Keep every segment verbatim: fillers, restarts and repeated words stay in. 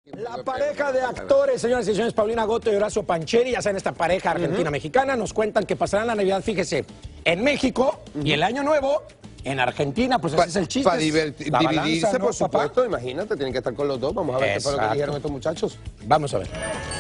La pareja de actores, señoras y señores, Paulina Goto y Horacio Pancheri, ya saben, esta pareja argentina-mexicana, nos cuentan que pasarán la Navidad, fíjese, en México uh-huh. y el Año Nuevo en Argentina, pues ese pa, es el chiste. Para dividirse, balanza, ¿no, por supuesto, papá? Imagínate, tienen que estar con los dos. Vamos a ver Exacto. qué fue lo que dijeron estos muchachos. Vamos a ver.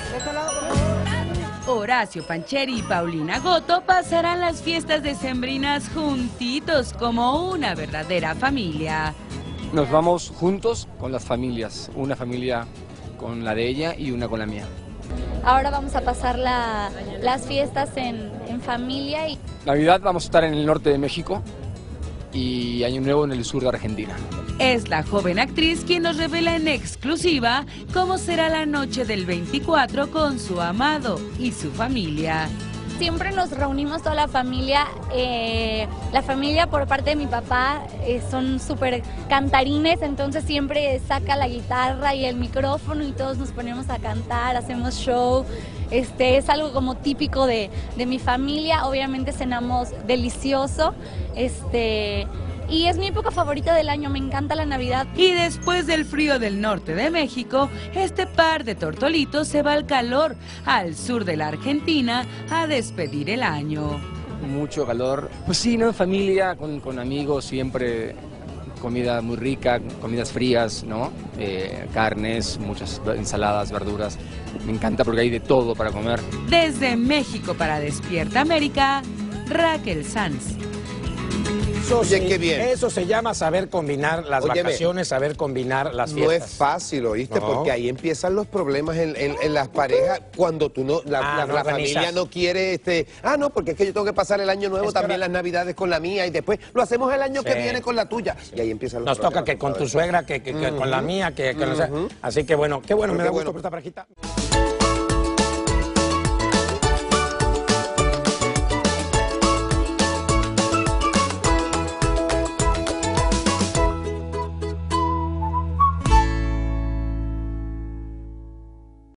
Horacio Pancheri y Paulina Goto pasarán las fiestas decembrinas juntitos como una verdadera familia. Nos vamos juntos con las familias, una familia con la de ella y una con la mía. Ahora vamos a pasar la, las fiestas en, en familia. Y... Navidad vamos a estar en el norte de México y Año Nuevo en el sur de Argentina. Es la joven actriz quien nos revela en exclusiva cómo será la noche del veinticuatro con su amado y su familia. Siempre nos reunimos toda la familia, eh, la familia por parte de mi papá eh, son súper cantarines, entonces siempre saca la guitarra y el micrófono y todos nos ponemos a cantar, hacemos show, este, es algo como típico de, de mi familia, obviamente cenamos delicioso, este... Y es mi época favorita del año, me encanta la Navidad. Y después del frío del norte de México, este par de tortolitos se va al calor, al sur de la Argentina, a despedir el año. Mucho calor. Pues sí, ¿no? En familia, con, con amigos, siempre comida muy rica, comidas frías, ¿no? Eh, carnes, muchas ensaladas, verduras. Me encanta porque hay de todo para comer. Desde México para Despierta América, Raquel Sanz. Eso, Oye, sí, qué bien. Eso se llama saber combinar las Óyeme, vacaciones, saber combinar las fiestas. No es fácil, ¿oíste? No. Porque ahí empiezan los problemas en, en, en las parejas cuando tú no, la, ah, la, no la familia no quiere, este, ah, no, porque es que yo tengo que pasar el año nuevo, también ahora... las navidades con la mía y después lo hacemos el año sí. que viene con la tuya. Y ahí empiezan los Nos problemas. Nos toca que con tu suegra, que, que, que uh-huh. con la mía, que, que uh-huh. no sé. Así que bueno, qué bueno, Pero me da gusto por esta parejita.